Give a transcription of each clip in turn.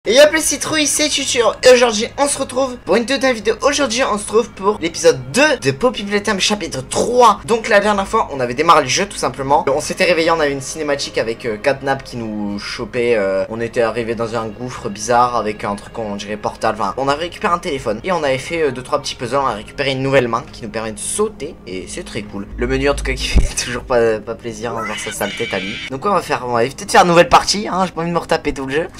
Et yop les citrouilles, c'est Tutur et aujourd'hui on se retrouve pour une deuxième vidéo. Aujourd'hui on se retrouve pour l'épisode 2 de Poppy Playtime chapitre 3. Donc la dernière fois on avait démarré le jeu tout simplement. On s'était réveillé, on avait une cinématique avec Catnap qui nous chopait. On était arrivé dans un gouffre bizarre avec un truc on dirait portal. Enfin on avait récupéré un téléphone et on avait fait 2-3 petits puzzles. On a récupéré une nouvelle main qui nous permet de sauter et c'est très cool. Le menu en tout cas qui fait toujours pas plaisir hein, voir sa sale tête à lui. Donc on va peut-être faire une nouvelle partie hein, j'ai pas envie de me retaper tout le jeu.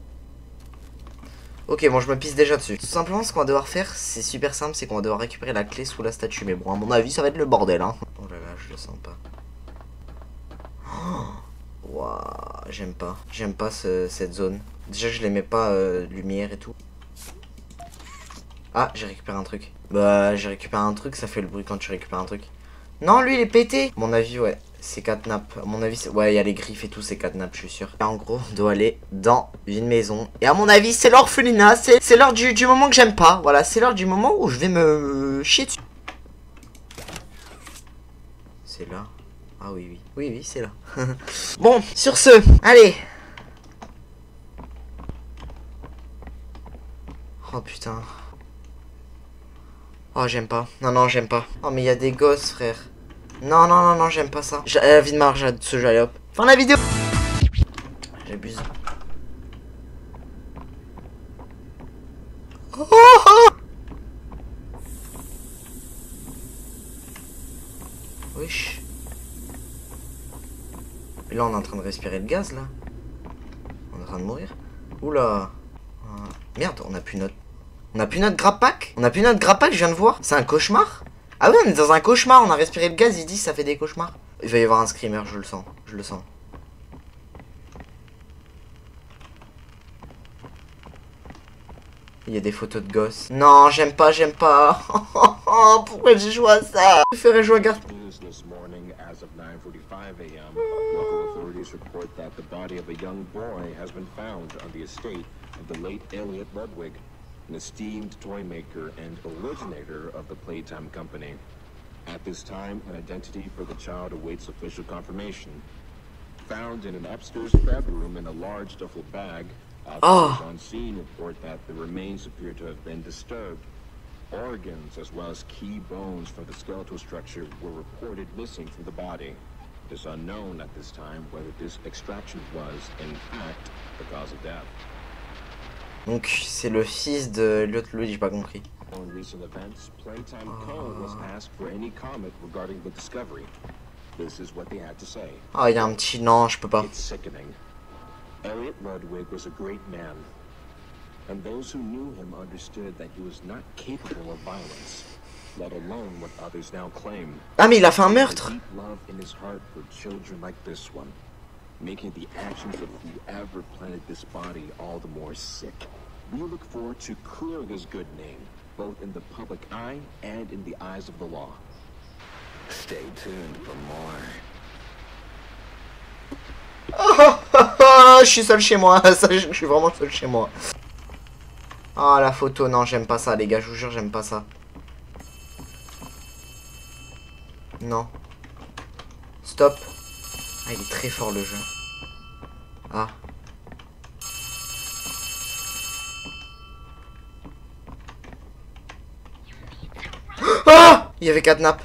Ok, bon, je me pisse déjà dessus. Tout simplement, ce qu'on va devoir faire, c'est super simple, c'est qu'on va devoir récupérer la clé sous la statue. Mais bon, à mon avis, ça va être le bordel, hein. Oh là là, je le sens pas. Waouh, j'aime pas. J'aime pas cette zone. Déjà, je l'aimais pas, lumière et tout. Ah, j'ai récupéré un truc. Bah, j'ai récupéré un truc, ça fait le bruit quand tu récupères un truc. Non, lui, il est pété. À mon avis, ouais. C'est Catnap. À mon avis, ouais, il y a les griffes et tout, c'est Catnap, je suis sûr. Et en gros, on doit aller dans une maison. Et à mon avis, c'est l'orphelinat. C'est l'heure du moment que j'aime pas. Voilà, c'est l'heure du moment où je vais me chier dessus. C'est là. Ah oui, oui. Oui, oui, c'est là. Bon, sur ce, allez. Oh putain. Oh, j'aime pas. Non, non, j'aime pas. Oh, mais il y a des gosses, frère. Non, non, non, non, j'aime pas ça. La vie de marge de ce jeu, allez hop. Fin de la vidéo. J'abuse. Oh, oh. Wesh. Et là, on est en train de respirer le gaz, là. On est en train de mourir. Oula. Merde, on a plus notre... On a plus notre grappack. On a plus notre grappack, je viens de voir. C'est un cauchemar. Ah oui, on est dans un cauchemar, on a respiré le gaz, il dit ça fait des cauchemars. Il va y avoir un screamer, je le sens, je le sens. Il y a des photos de gosses. Non, j'aime pas, j'aime pas. Pourquoi j'ai joué à ça? Je préférais jouer à Garth. An esteemed toy maker and originator of the Playtime Company. At this time, an identity for the child awaits official confirmation. Found in an upstairs bedroom in a large duffel bag, officers on scene report that the remains appear to have been disturbed. Organs, as well as key bones from the skeletal structure, were reported missing from the body. It is unknown at this time whether this extraction was, in fact, the cause of death. Donc c'est le fils de l'autre Louis, j'ai pas compris. Ah, il y a un petit... Non, je peux pas. Elliot Ludwig was a great man, and those who knew him understood that he was not capable of violence, let alone what others now claim. Ah, mais il a fait un meurtre. Making the actions of whoever planted this body all the more sick. We look forward to clearing his good name, both in the public eye and in the eyes of the law. Stay tuned for more. Je suis seul chez moi, je suis vraiment seul chez moi. Ah, la photo, non, j'aime pas ça, les gars, je vous jure, j'aime pas ça. Non. Stop. Ah, il est très fort le jeu. Ah. Ah! Il y avait Catnap.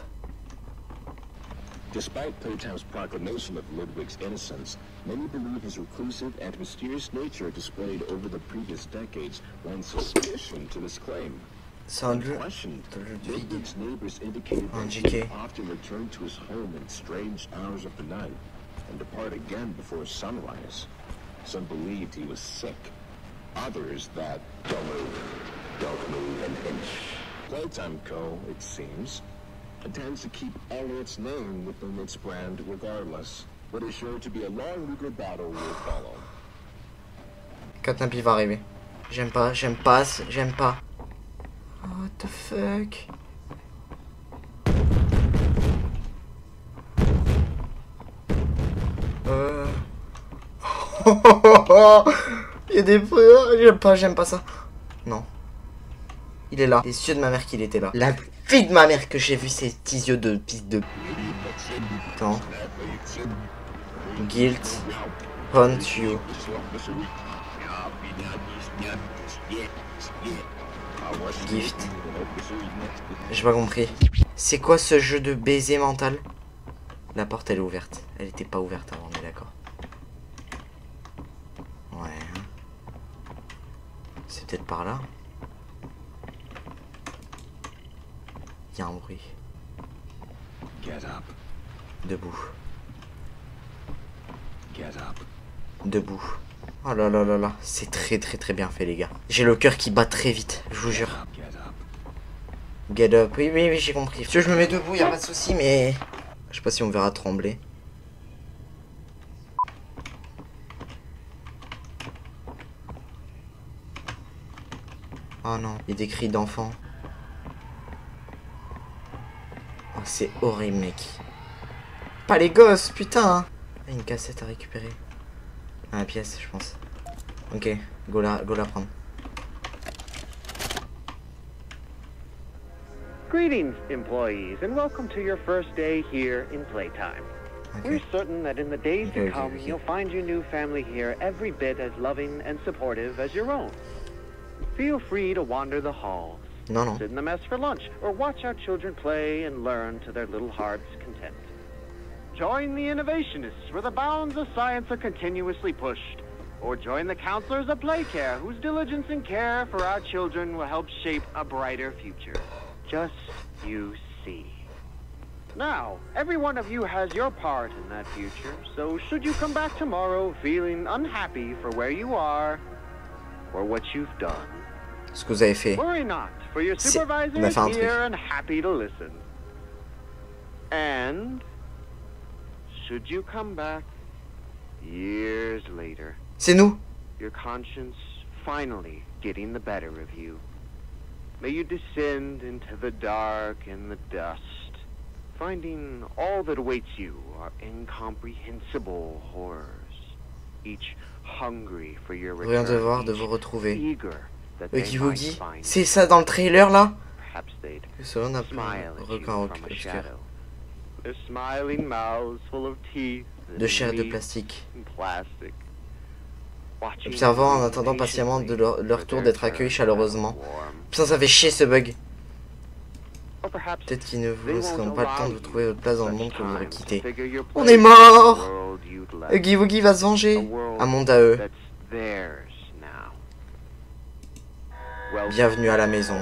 Despite Playtime's proclamation of Ludwig's innocence, many believe his reclusive and mysterious nature displayed over the previous decades lends suspicion to this claim. C'est un jeu de vie. Un JK. Often returned to his home in strange hours of the night and depart again before sunrise. Some believed he was sick. Others that don't move an inch. Playtime Co., it seems, intends to keep Elliot's name within its brand regardless, but is sure to be a long legal battle will follow. Catnap il va arriver. J'aime pas, j'aime pas, j'aime pas. Oh, what the fuck? Il y a des bruits, j'aime pas ça. Non. Il est là. Les yeux de ma mère qu'il était là. La fille de ma mère que j'ai vu ces petits yeux de piste de... Attends. Guilt. Hunt you. Gift. J'ai pas compris. C'est quoi ce jeu de baiser mental? La porte elle est ouverte. Elle était pas ouverte avant, on est d'accord. Ouais. C'est peut-être par là. Il y a un bruit. Debout. Debout. Oh là là là là. C'est très bien fait les gars. J'ai le cœur qui bat très vite, je vous jure. Get up. Oui, j'ai compris. Si je me mets debout, y a pas de souci, mais... Je sais pas si on verra trembler. Oh non, il y a des cris d'enfants. Oh, c'est horrible, mec. Pas les gosses, putain. Ah, une cassette à récupérer. Ah, la pièce, je pense. Ok, go la prendre. Greetings, employees, and welcome to your first day here in Playtime. Okay. We're certain that in the days to come, Okay. you'll find your new family here every bit as loving and supportive as your own. Feel free to wander the halls, Non. sit in the mess for lunch, or watch our children play and learn to their little hearts' content. Join the innovationists where the bounds of science are continuously pushed, or join the counselors of Playcare whose diligence and care for our children will help shape a brighter future. Just you see. Now, every one of you has your part in that future, so should you come back tomorrow feeling unhappy for where you are or what you've done, Ce que vous avez fait. worry not, for your C'est- supervisor on a is fait un truc. here and happy to listen. And should you come back years later, C'est nous. your conscience finally getting the better of you, may you descend into the dark and the dust, finding all that awaits you are incomprehensible horrors, each hungry for your Rien de voir, de each vous retrouver. eager that they Huggy might Wuggy. find C'est ça dans le trailer là? perhaps they'd Cela n'a smile pas at you requin from a obscur. shadow. Their smiling mouths full of teeth De chair et de meat plastique. and plastic. Watching Observant en you attendant patiemment de leur for tour their d'être accueillis turn chaleureusement. warm. Putain, ça fait chier ce bug. Or perhaps Peut-être qu'ils ne they vous laisseront won't pas le temps allow de you trouver votre place dans le such monde que vous aurez time to quitté. figure your On place est in mort. the world you'd left. Huggy Wuggy va se A venger. world Un monde à eux. that's theirs now. Welcome Bienvenue à la maison.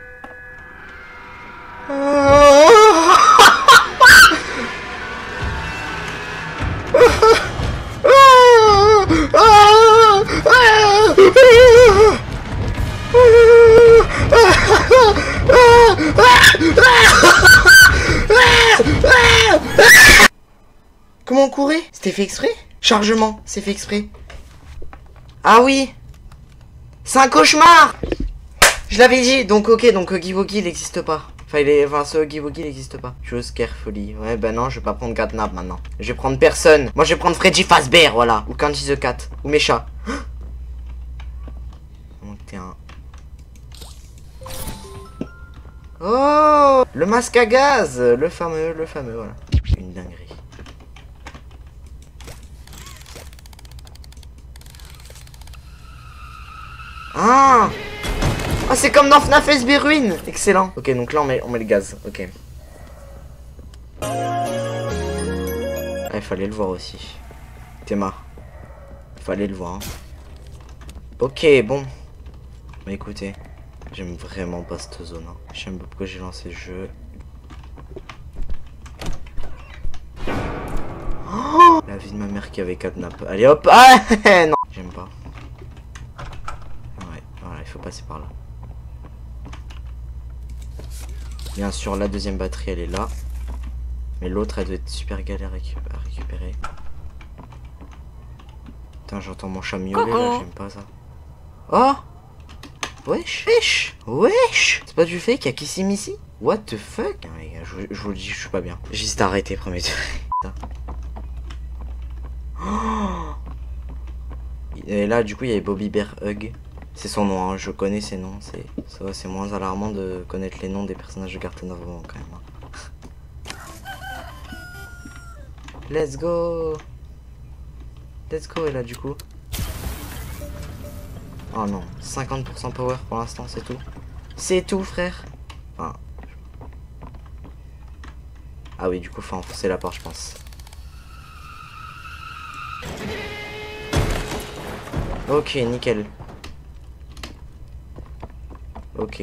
Comment on courait? C'était fait exprès? Chargement, c'est fait exprès. Ah oui. C'est un cauchemar. Je l'avais dit, donc ok, donc Huggy Wuggy il n'existe pas. Enfin, ce Huggy Wuggy il n'existe pas. Chose carefully. Ouais, bah non, je vais pas prendre Catnap maintenant. Je vais prendre personne. Moi, je vais prendre Freddy Fazbear, voilà. Ou Candy the Cat. Ou mes chats. Donc, t'es un... Oh, le masque à gaz. Le fameux, voilà. Une dinguerie. Ah! Ah, c'est comme dans FNAF SB Ruin. Excellent. Ok, donc là on met le gaz. Ok. Ah, il fallait le voir aussi. Théma. Il fallait le voir. Hein. Ok, bon. Bah écoutez, j'aime vraiment pas cette zone. Hein. J'aime pas pourquoi j'ai lancé le jeu. Oh, la vie de ma mère qui avait Catnap. Allez hop. Ah non. J'aime pas. Ouais, voilà, il faut passer par là. Bien sûr, la deuxième batterie, elle est là. Mais l'autre, elle doit être super galère à récupérer. Putain, j'entends mon chat miauler, là, j'aime pas ça. Oh! Wesh! Wesh! Wesh! C'est pas du fake, y'a Kissy Missy? What the fuck? Non, les gars, je vous le dis, je suis pas bien. J'hésite à arrêter, premier tour. Oh! Et là, du coup, il y avait Bobby Bear Hug. C'est son nom, hein. Je connais ses noms. C'est moins alarmant de connaître les noms des personnages de Cartoon Network quand même. Hein. Let's go. Let's go, et là du coup. Oh non, 50% power pour l'instant, c'est tout. C'est tout, frère. Enfin... Ah oui, du coup, faut enfoncer la porte, je pense. Ok, nickel. Ok.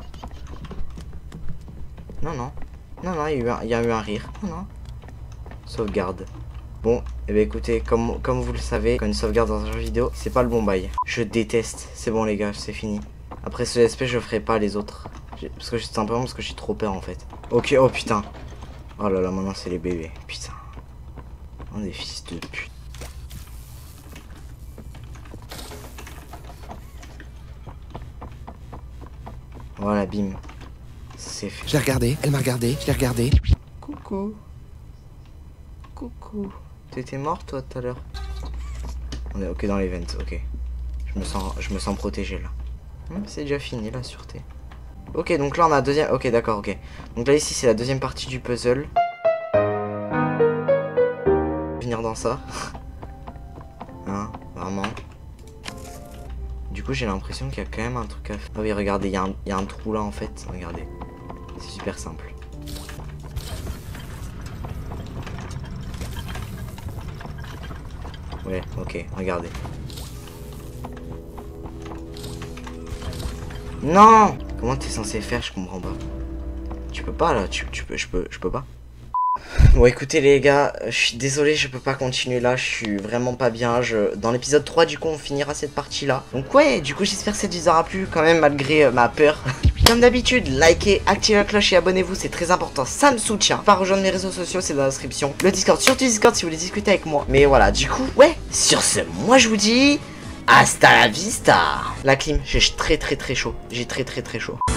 Non, non. Non, non, il y a eu un rire. Non, non. Sauvegarde. Bon, et ben écoutez, comme vous le savez, quand une sauvegarde dans un jeu vidéo, c'est pas le bon bail. Je déteste. C'est bon les gars, c'est fini. Après ce SP, je ferai pas les autres. Parce que simplement parce que j'ai trop peur en fait. Ok, oh putain. Oh là là, maintenant c'est les bébés. Putain. On est des fils de pute. Voilà, bim. C'est fait. Je l'ai regardé, elle m'a regardé, je l'ai regardé. Coucou. Coucou. T'étais mort toi tout à l'heure? On est ok dans les vents, ok. Je me sens protégé là. C'est déjà fini la sûreté. Ok, donc là on a deuxième. Ok, d'accord, ok. Donc là ici c'est la deuxième partie du puzzle. Venir dans ça. Hein, vraiment. Du coup j'ai l'impression qu'il y a quand même un truc à faire. Ah oui, regardez, il y a un trou là en fait. Regardez. C'est super simple. Ouais, ok, regardez. Non! Comment t'es censé faire? Je comprends pas. Tu peux pas là, je peux pas. Bon écoutez les gars, je suis désolé, je peux pas continuer là, je suis vraiment pas bien. Dans l'épisode 3 du coup on finira cette partie là. Donc ouais, du coup j'espère que ça vous aura plu quand même malgré ma peur. Comme d'habitude, likez, activez la cloche et abonnez-vous, c'est très important, ça me soutient. Pas rejoindre mes réseaux sociaux, c'est dans la description. Le Discord, surtout Discord si vous voulez discuter avec moi. Mais voilà, du coup, ouais, sur ce, moi je vous dis... Hasta la vista. La clim, j'ai très chaud. J'ai très chaud.